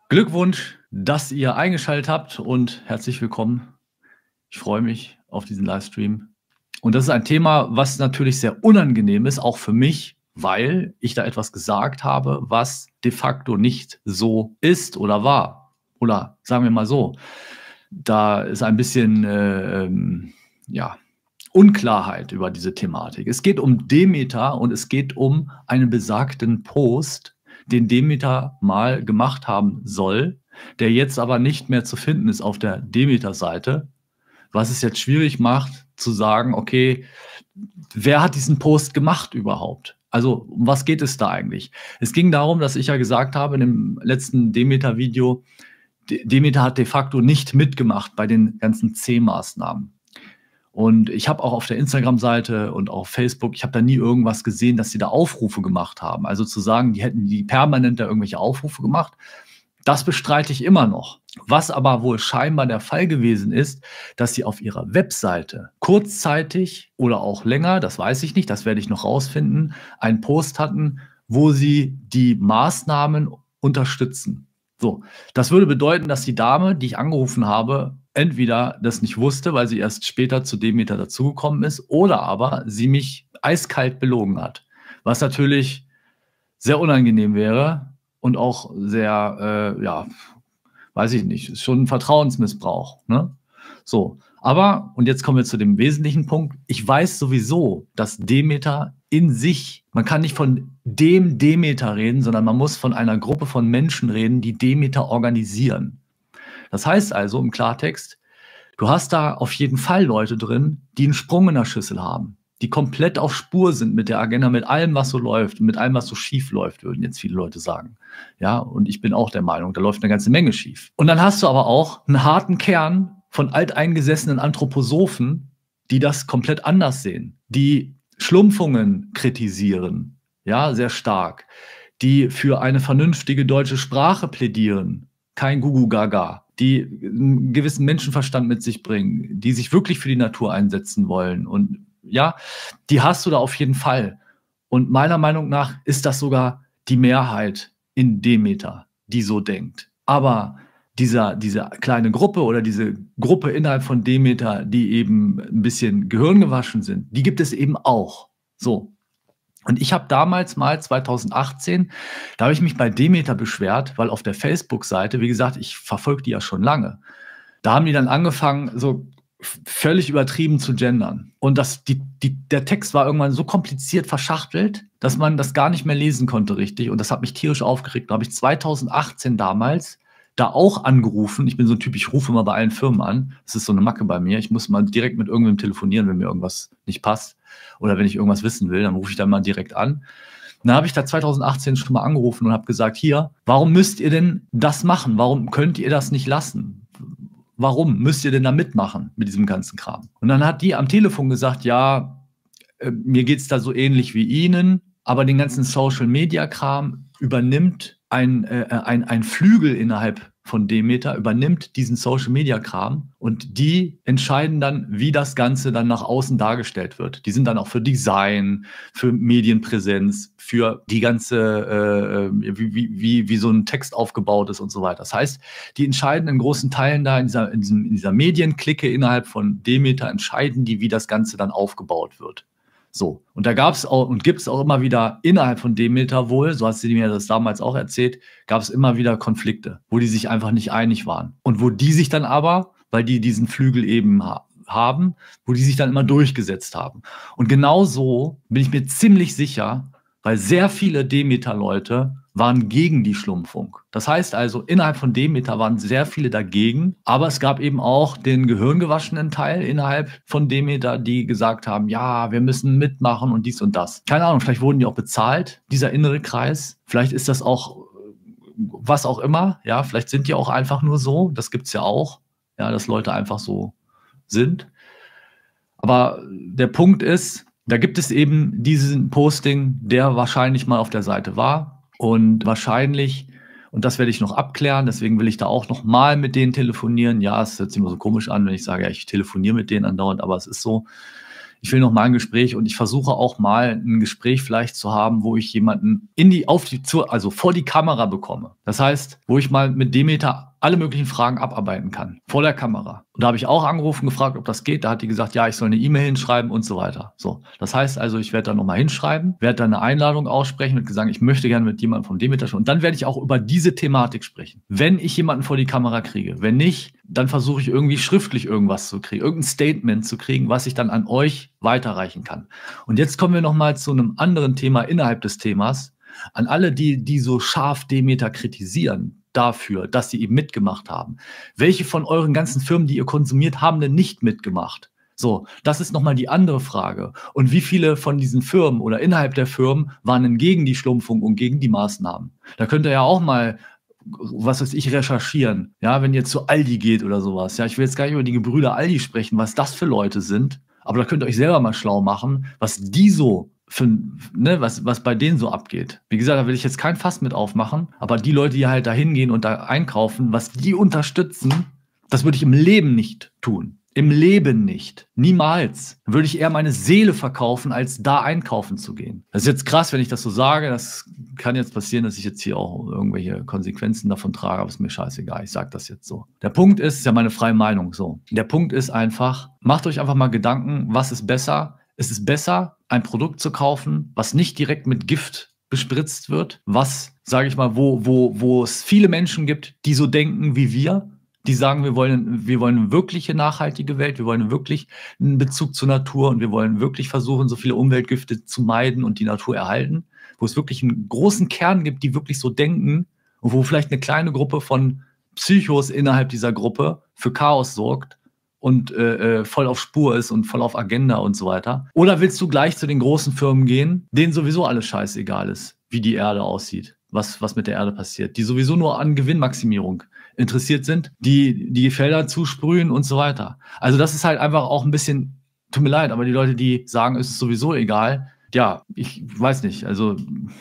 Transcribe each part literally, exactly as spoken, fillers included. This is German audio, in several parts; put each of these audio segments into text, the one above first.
Glückwunsch, dass ihr eingeschaltet habt und herzlich willkommen. Ich freue mich auf diesen Livestream. Und das ist ein Thema, was natürlich sehr unangenehm ist, auch für mich, weil ich da etwas gesagt habe, was de facto nicht so ist oder war. Oder sagen wir mal so, da ist ein bisschen äh, ähm, ja, Unklarheit über diese Thematik. Es geht um Demeter und es geht um einen besagten Post, den Demeter mal gemacht haben soll, der jetzt aber nicht mehr zu finden ist auf der Demeter-Seite, was es jetzt schwierig macht zu sagen, okay, wer hat diesen Post gemacht überhaupt? Also um was geht es da eigentlich? Es ging darum, dass ich ja gesagt habe in dem letzten Demeter-Video, Demeter hat de facto nicht mitgemacht bei den ganzen C-Maßnahmen. Und ich habe auch auf der Instagram-Seite und auf Facebook, ich habe da nie irgendwas gesehen, dass sie da Aufrufe gemacht haben. Also zu sagen, die hätten die permanent da irgendwelche Aufrufe gemacht, das bestreite ich immer noch. Was aber wohl scheinbar der Fall gewesen ist, dass sie auf ihrer Webseite kurzzeitig oder auch länger, das weiß ich nicht, das werde ich noch rausfinden, einen Post hatten, wo sie die Maßnahmen unterstützen. So, das würde bedeuten, dass die Dame, die ich angerufen habe, entweder das nicht wusste, weil sie erst später zu Demeter dazugekommen ist, oder aber sie mich eiskalt belogen hat. Was natürlich sehr unangenehm wäre und auch sehr, äh, ja, weiß ich nicht, ist schon ein Vertrauensmissbrauch. Ne? So, aber, und jetzt kommen wir zu dem wesentlichen Punkt, ich weiß sowieso, dass Demeter in sich, man kann nicht von dem Demeter reden, sondern man muss von einer Gruppe von Menschen reden, die Demeter organisieren. Das heißt also im Klartext, du hast da auf jeden Fall Leute drin, die einen Sprung in der Schüssel haben, die komplett auf Spur sind mit der Agenda, mit allem, was so läuft, mit allem, was so schief läuft, würden jetzt viele Leute sagen. Ja, und ich bin auch der Meinung, da läuft eine ganze Menge schief. Und dann hast du aber auch einen harten Kern von alteingesessenen Anthroposophen, die das komplett anders sehen, die Schlumpfungen kritisieren, ja, sehr stark, die für eine vernünftige deutsche Sprache plädieren, kein Gugu-Gaga, die einen gewissen Menschenverstand mit sich bringen, die sich wirklich für die Natur einsetzen wollen. Und ja, die hast du da auf jeden Fall. Und meiner Meinung nach ist das sogar die Mehrheit in Demeter, die so denkt. Aber dieser, diese kleine Gruppe oder diese Gruppe innerhalb von Demeter, die eben ein bisschen gehirngewaschen sind, die gibt es eben auch. So. Und ich habe damals mal zweitausendachtzehn, da habe ich mich bei Demeter beschwert, weil auf der Facebook-Seite, wie gesagt, ich verfolge die ja schon lange, da haben die dann angefangen, so völlig übertrieben zu gendern. Und das, die, die, der Text war irgendwann so kompliziert verschachtelt, dass man das gar nicht mehr lesen konnte richtig. Und das hat mich tierisch aufgeregt. Da habe ich zweitausendachtzehn damals da auch angerufen. Ich bin so ein Typ, ich rufe immer bei allen Firmen an. Das ist so eine Macke bei mir. Ich muss mal direkt mit irgendwem telefonieren, wenn mir irgendwas nicht passt. Oder wenn ich irgendwas wissen will, dann rufe ich da mal direkt an. Dann habe ich da zweitausendachtzehn schon mal angerufen und habe gesagt, hier, warum müsst ihr denn das machen? Warum könnt ihr das nicht lassen? Warum müsst ihr denn da mitmachen mit diesem ganzen Kram? Und dann hat die am Telefon gesagt, ja, äh, mir geht es da so ähnlich wie Ihnen, aber den ganzen Social-Media-Kram übernimmt ein, äh, ein, ein Flügel innerhalb von Demeter, übernimmt diesen Social-Media-Kram und die entscheiden dann, wie das Ganze dann nach außen dargestellt wird. Die sind dann auch für Design, für Medienpräsenz, für die ganze, äh, wie, wie, wie, wie so ein Text aufgebaut ist und so weiter. Das heißt, die entscheiden in großen Teilen da in dieser, in diesem, in dieser Medienklicke innerhalb von Demeter, entscheiden die, wie das Ganze dann aufgebaut wird. So, und da gab es auch und gibt es auch immer wieder innerhalb von Demeter wohl, so hast du mir das damals auch erzählt, gab es immer wieder Konflikte, wo die sich einfach nicht einig waren. Und wo die sich dann aber, weil die diesen Flügel eben ha haben, wo die sich dann immer durchgesetzt haben. Und genau so bin ich mir ziemlich sicher, weil sehr viele Demeter-Leute waren gegen die Schlumpfung. Das heißt also, innerhalb von Demeter waren sehr viele dagegen, aber es gab eben auch den gehirngewaschenen Teil innerhalb von Demeter, die gesagt haben, ja, wir müssen mitmachen und dies und das. Keine Ahnung, vielleicht wurden die auch bezahlt, dieser innere Kreis. Vielleicht ist das auch, was auch immer, ja, vielleicht sind die auch einfach nur so, das gibt es ja auch, ja, dass Leute einfach so sind. Aber der Punkt ist, da gibt es eben diesen Posting, der wahrscheinlich mal auf der Seite war. Und wahrscheinlich, und das werde ich noch abklären, deswegen will ich da auch noch mal mit denen telefonieren. Ja, es hört sich immer so komisch an, wenn ich sage, ja, ich telefoniere mit denen andauernd, aber es ist so. ich will noch mal ein Gespräch und ich versuche auch mal ein Gespräch vielleicht zu haben, wo ich jemanden in die, auf die, also vor die Kamera bekomme. Das heißt, wo ich mal mit Demeter alle möglichen Fragen abarbeiten kann, vor der Kamera. Und da habe ich auch angerufen, gefragt, ob das geht. Da hat die gesagt, ja, ich soll eine E-Mail hinschreiben und so weiter. So, das heißt also, ich werde da nochmal hinschreiben, werde dann eine Einladung aussprechen mit gesagt, ich möchte gerne mit jemandem von Demeter sprechen. Und dann werde ich auch über diese Thematik sprechen. Wenn ich jemanden vor die Kamera kriege, wenn nicht, dann versuche ich irgendwie schriftlich irgendwas zu kriegen, irgendein Statement zu kriegen, was ich dann an euch weiterreichen kann. Und jetzt kommen wir nochmal zu einem anderen Thema innerhalb des Themas. An alle, die, die so scharf Demeter kritisieren dafür, dass sie eben mitgemacht haben. Welche von euren ganzen Firmen, die ihr konsumiert, haben denn nicht mitgemacht? So, das ist nochmal die andere Frage. Und wie viele von diesen Firmen oder innerhalb der Firmen waren denn gegen die Schlumpfung und gegen die Maßnahmen? Da könnt ihr ja auch mal, was weiß ich, recherchieren. Ja, wenn ihr zu Aldi geht oder sowas. Ja, ich will jetzt gar nicht über die Gebrüder Aldi sprechen, was das für Leute sind. Aber da könnt ihr euch selber mal schlau machen, was die so für, ne, was, was bei denen so abgeht. Wie gesagt, da will ich jetzt kein Fass mit aufmachen, aber die Leute, die halt da hingehen und da einkaufen, was die unterstützen, das würde ich im Leben nicht tun. Im Leben nicht. Niemals. Dann würde ich eher meine Seele verkaufen, als da einkaufen zu gehen. Das ist jetzt krass, wenn ich das so sage. Das kann jetzt passieren, dass ich jetzt hier auch irgendwelche Konsequenzen davon trage, aber ist mir scheißegal. Ich sage das jetzt so. Der Punkt ist, ist ja meine freie Meinung so. Der Punkt ist einfach, macht euch einfach mal Gedanken, was ist besser? Es ist besser, ein Produkt zu kaufen, was nicht direkt mit Gift bespritzt wird, was, sage ich mal, wo, wo, wo es viele Menschen gibt, die so denken wie wir, die sagen, wir wollen, wir wollen eine wirkliche nachhaltige Welt, wir wollen wirklich einen Bezug zur Natur und wir wollen wirklich versuchen, so viele Umweltgifte zu meiden und die Natur erhalten, wo es wirklich einen großen Kern gibt, die wirklich so denken und wo vielleicht eine kleine Gruppe von Psychos innerhalb dieser Gruppe für Chaos sorgt und äh, voll auf Spur ist und voll auf Agenda und so weiter? Oder willst du gleich zu den großen Firmen gehen, denen sowieso alles scheißegal ist, wie die Erde aussieht, was, was mit der Erde passiert, die sowieso nur an Gewinnmaximierung interessiert sind, die die Felder zusprühen und so weiter? Also das ist halt einfach auch ein bisschen, tut mir leid, aber die Leute, die sagen, es ist sowieso egal, ja, ich weiß nicht, also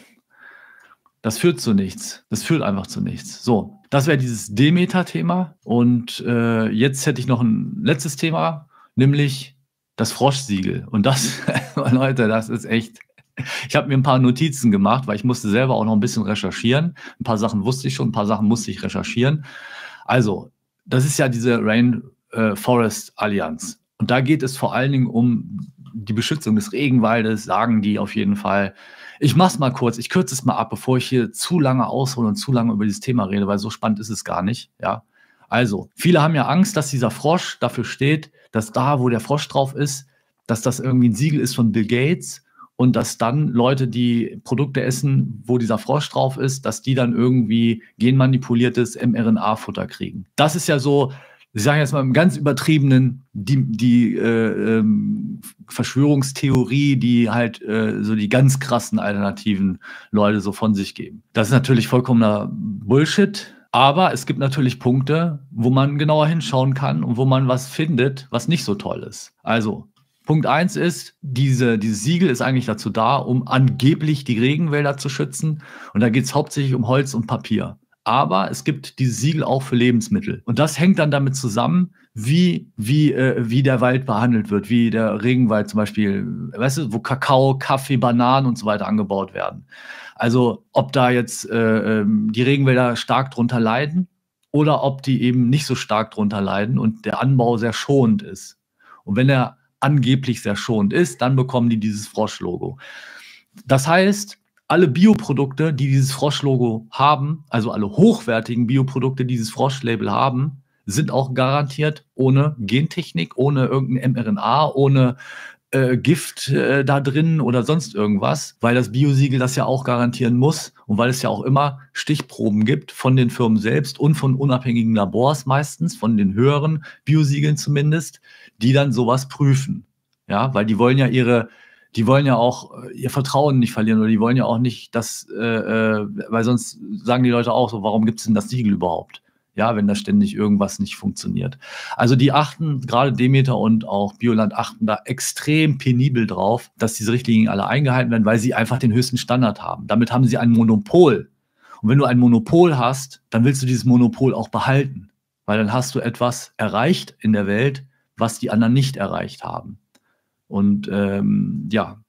das führt zu nichts. Das führt einfach zu nichts. So, das wäre dieses Demeter-Thema. Und äh, jetzt hätte ich noch ein letztes Thema, nämlich das Froschsiegel. Und das, Leute, das ist echt... Ich habe mir ein paar Notizen gemacht, weil ich musste selber auch noch ein bisschen recherchieren. Ein paar Sachen wusste ich schon, ein paar Sachen musste ich recherchieren. Also, das ist ja diese Rainforest Allianz. Und da geht es vor allen Dingen um die Beschützung des Regenwaldes, sagen die auf jeden Fall. Ich mache es mal kurz, ich kürze es mal ab, bevor ich hier zu lange aushole und zu lange über dieses Thema rede, weil so spannend ist es gar nicht. Ja? Also, viele haben ja Angst, dass dieser Frosch dafür steht, dass da, wo der Frosch drauf ist, dass das irgendwie ein Siegel ist von Bill Gates und dass dann Leute, die Produkte essen, wo dieser Frosch drauf ist, dass die dann irgendwie genmanipuliertes mRNA-Futter kriegen. Das ist ja so, ich sage jetzt mal im ganz übertriebenen, die, die äh, ähm, Verschwörungstheorie, die halt äh, so die ganz krassen alternativen Leute so von sich geben. Das ist natürlich vollkommener Bullshit, aber es gibt natürlich Punkte, wo man genauer hinschauen kann und wo man was findet, was nicht so toll ist. Also, Punkt eins ist, diese, dieses Siegel ist eigentlich dazu da, um angeblich die Regenwälder zu schützen. Und da geht es hauptsächlich um Holz und Papier. Aber es gibt dieses Siegel auch für Lebensmittel. Und das hängt dann damit zusammen, wie, wie, äh, wie der Wald behandelt wird, wie der Regenwald zum Beispiel, weißt du, wo Kakao, Kaffee, Bananen und so weiter angebaut werden. Also ob da jetzt äh, die Regenwälder stark drunter leiden oder ob die eben nicht so stark drunter leiden und der Anbau sehr schonend ist. Und wenn er angeblich sehr schonend ist, dann bekommen die dieses Frosch-Logo. Das heißt, alle Bioprodukte, die dieses Frosch-Logo haben, also alle hochwertigen Bioprodukte, die dieses Frosch-Label haben, sind auch garantiert ohne Gentechnik, ohne irgendein mRNA, ohne äh, Gift äh, da drin oder sonst irgendwas, weil das Biosiegel das ja auch garantieren muss und weil es ja auch immer Stichproben gibt von den Firmen selbst und von unabhängigen Labors meistens, von den höheren Biosiegeln zumindest, die dann sowas prüfen. Ja, weil die wollen ja ihre, die wollen ja auch ihr Vertrauen nicht verlieren oder die wollen ja auch nicht, dass, äh, äh, weil sonst sagen die Leute auch so, warum gibt es denn das Siegel überhaupt? Ja, wenn da ständig irgendwas nicht funktioniert. Also die achten, gerade Demeter und auch Bioland achten da extrem penibel drauf, dass diese Richtlinien alle eingehalten werden, weil sie einfach den höchsten Standard haben. Damit haben sie ein Monopol. Und wenn du ein Monopol hast, dann willst du dieses Monopol auch behalten. Weil dann hast du etwas erreicht in der Welt, was die anderen nicht erreicht haben. Und ähm, ja,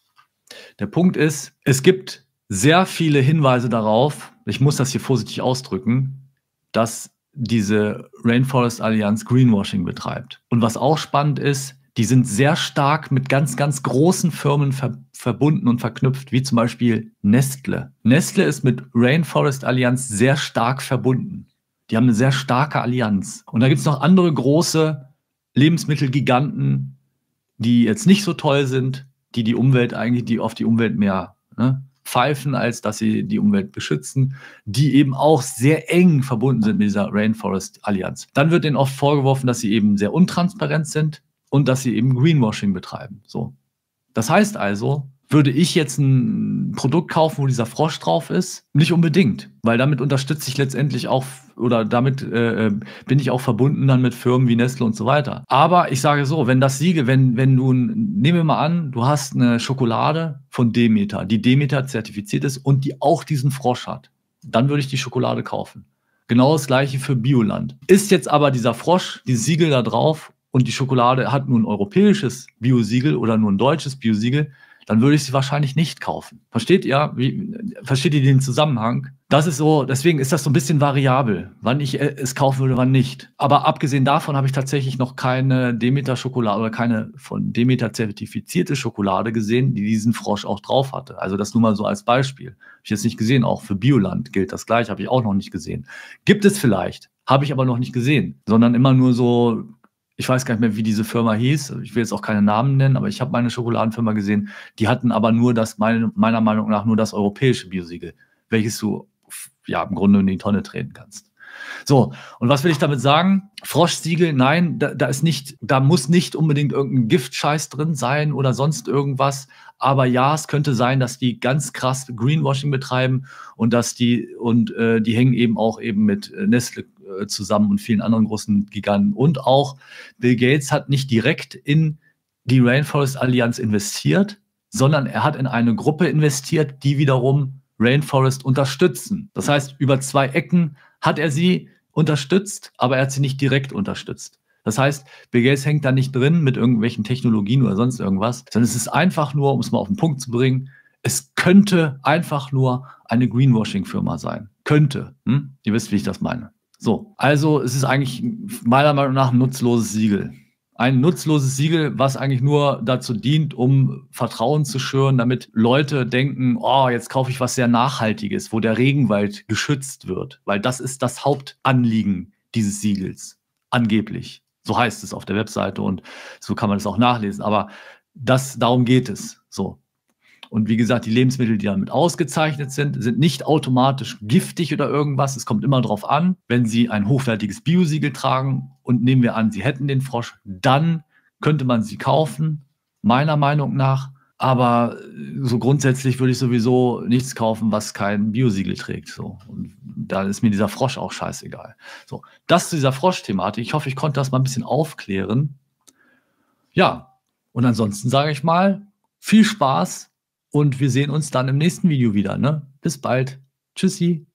der Punkt ist, es gibt sehr viele Hinweise darauf, ich muss das hier vorsichtig ausdrücken, dass diese Rainforest Allianz Greenwashing betreibt. Und was auch spannend ist, die sind sehr stark mit ganz, ganz großen Firmen ver verbunden und verknüpft, wie zum Beispiel Nestle. Nestle ist mit Rainforest Allianz sehr stark verbunden. Die haben eine sehr starke Allianz. Und da gibt es noch andere große Lebensmittelgiganten, die jetzt nicht so toll sind, die die Umwelt eigentlich, die auf die Umwelt mehr ne, pfeifen, als dass sie die Umwelt beschützen, die eben auch sehr eng verbunden sind mit dieser Rainforest Allianz. Dann wird denen oft vorgeworfen, dass sie eben sehr untransparent sind und dass sie eben Greenwashing betreiben. So. Das heißt also, würde ich jetzt ein Produkt kaufen, wo dieser Frosch drauf ist? Nicht unbedingt, weil damit unterstütze ich letztendlich auch oder damit äh, bin ich auch verbunden dann mit Firmen wie Nestle und so weiter. Aber ich sage so, wenn das Siegel, wenn, wenn du, nehmen wir mal an, du hast eine Schokolade von Demeter, die Demeter zertifiziert ist und die auch diesen Frosch hat, dann würde ich die Schokolade kaufen. Genau das gleiche für Bioland. Ist jetzt aber dieser Frosch, dieses Siegel da drauf und die Schokolade hat nur ein europäisches Biosiegel oder nur ein deutsches Biosiegel, dann würde ich sie wahrscheinlich nicht kaufen. Versteht ihr? Wie, versteht ihr den Zusammenhang? Das ist so, deswegen ist das so ein bisschen variabel, wann ich es kaufen würde, wann nicht. Aber abgesehen davon habe ich tatsächlich noch keine Demeter-Schokolade oder keine von Demeter zertifizierte Schokolade gesehen, die diesen Frosch auch drauf hatte. Also das nur mal so als Beispiel. Habe ich jetzt nicht gesehen. Auch für Bioland gilt das gleich, habe ich auch noch nicht gesehen. Gibt es vielleicht, habe ich aber noch nicht gesehen, sondern immer nur so. Ich weiß gar nicht mehr, wie diese Firma hieß. Ich will jetzt auch keine Namen nennen, aber ich habe meine Schokoladenfirma gesehen. Die hatten aber nur das, meine, meiner Meinung nach, nur das europäische Biosiegel, welches du ja im Grunde in die Tonne treten kannst. So, und was will ich damit sagen? Froschsiegel, nein, da, da ist nicht, da muss nicht unbedingt irgendein Giftscheiß drin sein oder sonst irgendwas. Aber ja, es könnte sein, dass die ganz krass Greenwashing betreiben und dass die, und äh, die hängen eben auch eben mit Nestle zusammen und vielen anderen großen Giganten. Und auch Bill Gates hat nicht direkt in die Rainforest Allianz investiert, sondern er hat in eine Gruppe investiert, die wiederum Rainforest unterstützen. Das heißt, über zwei Ecken hat er sie unterstützt, aber er hat sie nicht direkt unterstützt. Das heißt, Bill Gates hängt da nicht drin mit irgendwelchen Technologien oder sonst irgendwas, sondern es ist einfach nur, um es mal auf den Punkt zu bringen, es könnte einfach nur eine Greenwashing-Firma sein. Könnte. Hm? Ihr wisst, wie ich das meine. So, also es ist eigentlich meiner Meinung nach ein nutzloses Siegel. Ein nutzloses Siegel, was eigentlich nur dazu dient, um Vertrauen zu schüren, damit Leute denken, oh, jetzt kaufe ich was sehr Nachhaltiges, wo der Regenwald geschützt wird. Weil das ist das Hauptanliegen dieses Siegels. Angeblich. So heißt es auf der Webseite und so kann man es auch nachlesen. Aber das, darum geht es. So. Und wie gesagt, die Lebensmittel, die damit ausgezeichnet sind, sind nicht automatisch giftig oder irgendwas. Es kommt immer darauf an, wenn sie ein hochwertiges Biosiegel tragen und nehmen wir an, sie hätten den Frosch, dann könnte man sie kaufen, meiner Meinung nach. Aber so grundsätzlich würde ich sowieso nichts kaufen, was kein Biosiegel trägt. So. Und da ist mir dieser Frosch auch scheißegal. So, das zu dieser Frosch-Thematik. Ich hoffe, ich konnte das mal ein bisschen aufklären. Ja, und ansonsten sage ich mal, viel Spaß. Und wir sehen uns dann im nächsten Video wieder. Ne? Bis bald. Tschüssi.